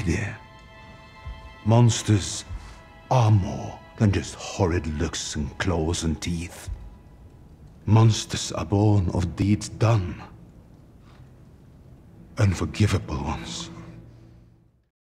idea. Monsters are more than just horrid looks and claws and teeth. Monsters are born of deeds done. Unforgivable ones.